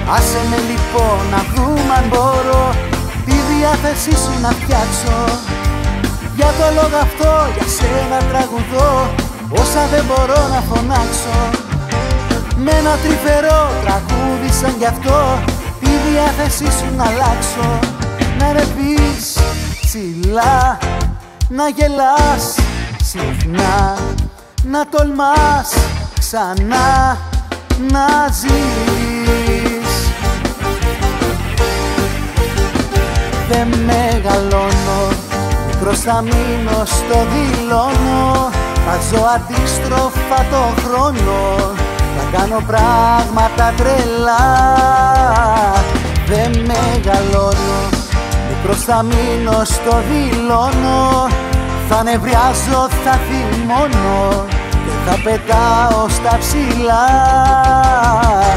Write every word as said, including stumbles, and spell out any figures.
Άσε με λοιπόν να δούμε αν μπορώ τη διάθεσή σου να φτιάξω. Για το λόγο αυτό για σένα τραγουδώ όσα δεν μπορώ να φωνάξω. Με ένα τρυφερό τραγούδι σαν γι' αυτό τη διάθεσή σου να αλλάξω. Να ρεπείς ψηλά, να γελάς συχνά, να τολμάς ξανά να ζεις. Δεν μεγαλώνω, μικρός θα μείνω, στο δηλώνω. Θα ζω αντίστροφα το χρόνο, θα κάνω πράγματα τρελά. Δεν μεγαλώνω, μικρός θα μείνω, στο δηλώνω. Θα νευριάζω, θα θυμώνω και θα πετάω στα ψηλά.